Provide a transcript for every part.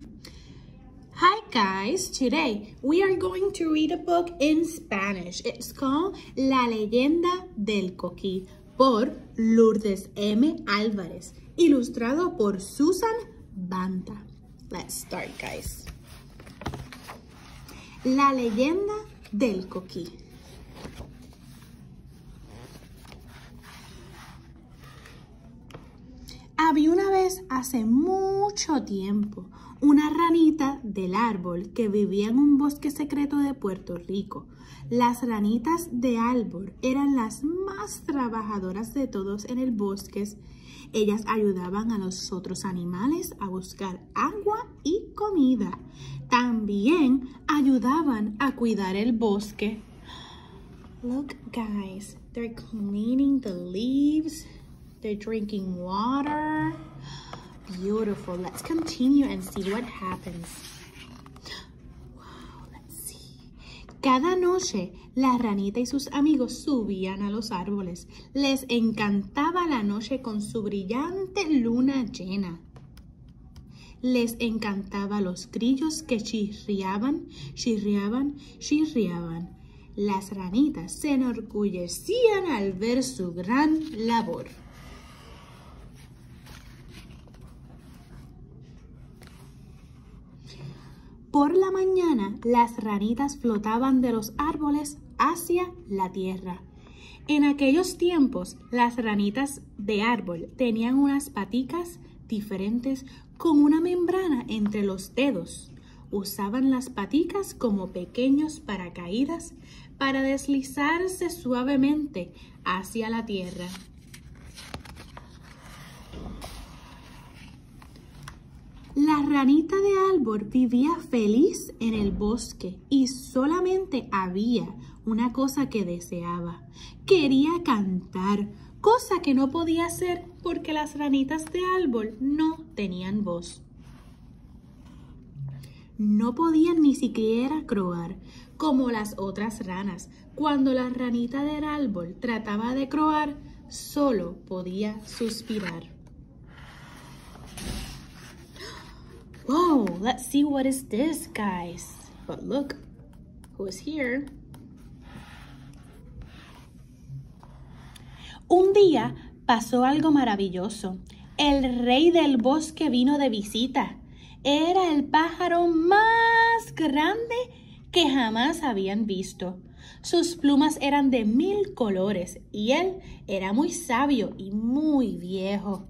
Hi guys, today we are going to read a book in Spanish. It's called La leyenda del coquí por Lourdes M. Álvarez, ilustrado por Susan Banta. Let's start, guys. La leyenda del coquí. Había una vez, hace mucho tiempo, una ranita del árbol que vivía en un bosque secreto de Puerto Rico. Las ranitas de árbol eran las más trabajadoras de todos en el bosque. Ellas ayudaban a los otros animales a buscar agua y comida. También ayudaban a cuidar el bosque. Look, guys, they're cleaning the leaves. They're drinking water. Beautiful. Let's continue and see what happens. Wow, let's see. Cada noche, la ranita y sus amigos subían a los árboles. Les encantaba la noche con su brillante luna llena. Les encantaba los grillos que chirriaban, chirriaban, chirriaban. Las ranitas se enorgullecían al ver su gran labor. Por la mañana, las ranitas flotaban de los árboles hacia la tierra. En aquellos tiempos, las ranitas de árbol tenían unas paticas diferentes con una membrana entre los dedos. Usaban las paticas como pequeños paracaídas para deslizarse suavemente hacia la tierra. La ranita de árbol vivía feliz en el bosque y solamente había una cosa que deseaba. Quería cantar, cosa que no podía hacer porque las ranitas de árbol no tenían voz. No podían ni siquiera croar como las otras ranas. Cuando la ranita del árbol trataba de croar, solo podía suspirar. Whoa, let's see what is this, guys. But look, who's here? Un día pasó algo maravilloso. El rey del bosque vino de visita. Era el pájaro más grande que jamás habían visto. Sus plumas eran de 1000 colores y él era muy sabio y muy viejo.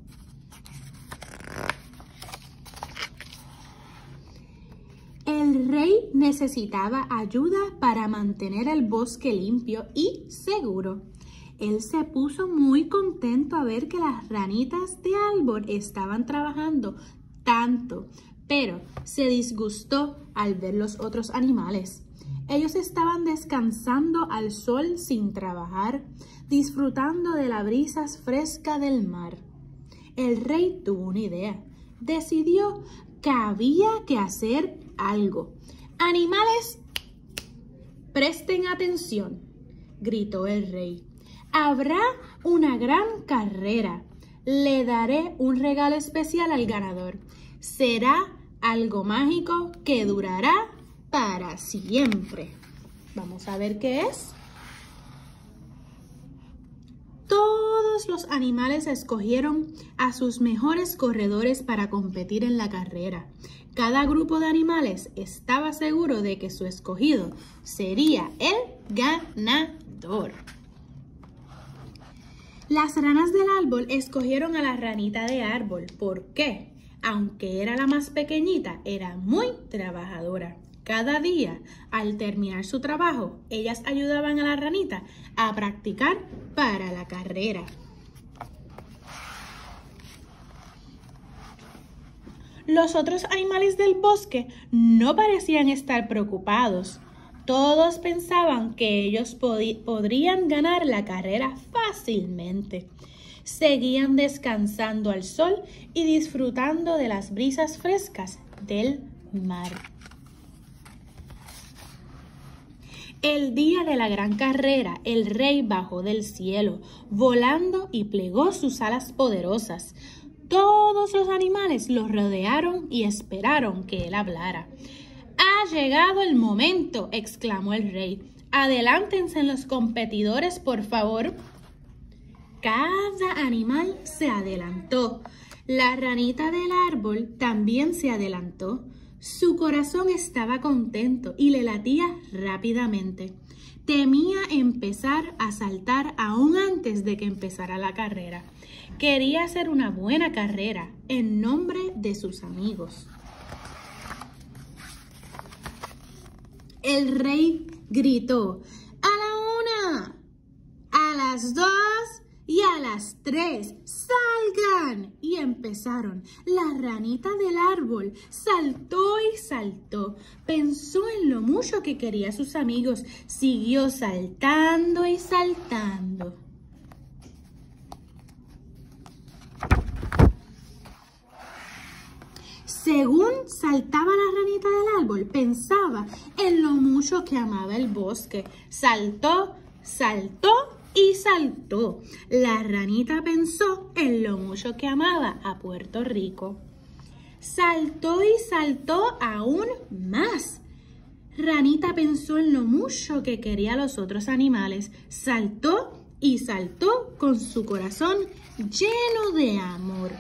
El rey necesitaba ayuda para mantener el bosque limpio y seguro. Él se puso muy contento a ver que las ranitas de árbol estaban trabajando tanto, pero se disgustó al ver los otros animales. Ellos estaban descansando al sol sin trabajar, disfrutando de la brisa fresca del mar. El rey tuvo una idea. Decidió que había que hacer algo. ¡Animales, presten atención!, gritó el rey. Habrá una gran carrera. Le daré un regalo especial al ganador. Será algo mágico que durará para siempre. Vamos a ver qué es. Todos los animales escogieron a sus mejores corredores para competir en la carrera. Cada grupo de animales estaba seguro de que su escogido sería el ganador. Las ranas del árbol escogieron a la ranita de árbol. ¿Por qué? Aunque era la más pequeñita, era muy trabajadora. Cada día, al terminar su trabajo, ellas ayudaban a la ranita a practicar para la carrera. Los otros animales del bosque no parecían estar preocupados. Todos pensaban que ellos podrían ganar la carrera fácilmente. Seguían descansando al sol y disfrutando de las brisas frescas del mar. El día de la gran carrera, el rey bajó del cielo, volando y plegó sus alas poderosas. todos los animales lo rodearon y esperaron que él hablara. «Ha llegado el momento», exclamó el rey. «Adelántense los competidores, por favor». Cada animal se adelantó. La ranita del árbol también se adelantó. Su corazón estaba contento y le latía rápidamente. Temía empezar a saltar aún antes de que empezara la carrera. Quería hacer una buena carrera en nombre de sus amigos. El rey gritó: «A la 1, a las 2 y a las 3, ¡salgan!». Y empezaron. La ranita del árbol saltó y saltó. Pensó en lo mucho que quería a sus amigos. Siguió saltando y saltando. Según saltaba la ranita del árbol, pensaba en lo mucho que amaba el bosque. Saltó, saltó y saltó. La ranita pensó en lo mucho que amaba a Puerto Rico. Saltó y saltó aún más. Ranita pensó en lo mucho que quería a los otros animales. Saltó y saltó con su corazón lleno de amor.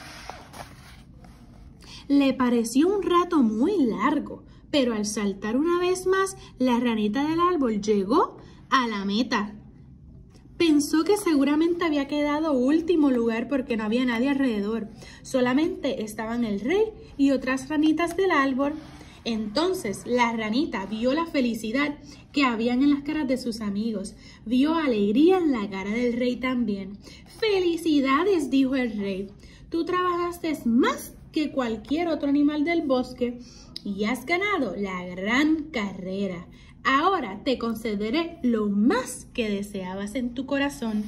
Le pareció un rato muy largo, pero al saltar una vez más, la ranita del árbol llegó a la meta. Pensó que seguramente había quedado último lugar porque no había nadie alrededor. Solamente estaban el rey y otras ranitas del árbol. Entonces la ranita vio la felicidad que habían en las caras de sus amigos. Vio alegría en la cara del rey también. «¡Felicidades!», dijo el rey. «Tú trabajaste más que cualquier otro animal del bosque y has ganado la gran carrera. Ahora te concederé lo más que deseabas en tu corazón».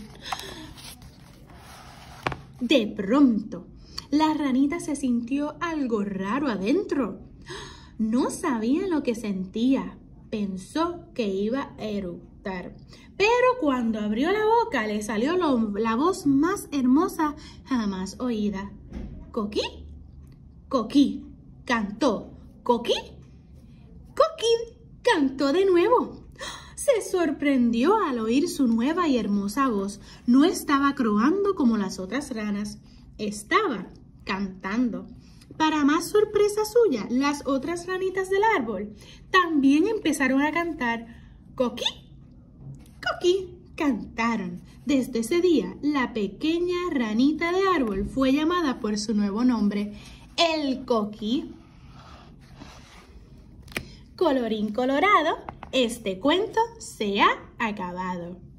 De pronto, la ranita se sintió algo raro adentro. No sabía lo que sentía. Pensó que iba a eructar. Pero cuando abrió la boca, le salió la voz más hermosa jamás oída. «¿Coquí? Coquí», cantó. «Coquí, coquí», cantó de nuevo. Se sorprendió al oír su nueva y hermosa voz. No estaba croando como las otras ranas. Estaba cantando. Para más sorpresa suya, las otras ranitas del árbol también empezaron a cantar. «Coquí, coquí», cantaron. Desde ese día, la pequeña ranita de árbol fue llamada por su nuevo nombre, el coquí. Colorín colorado, este cuento se ha acabado.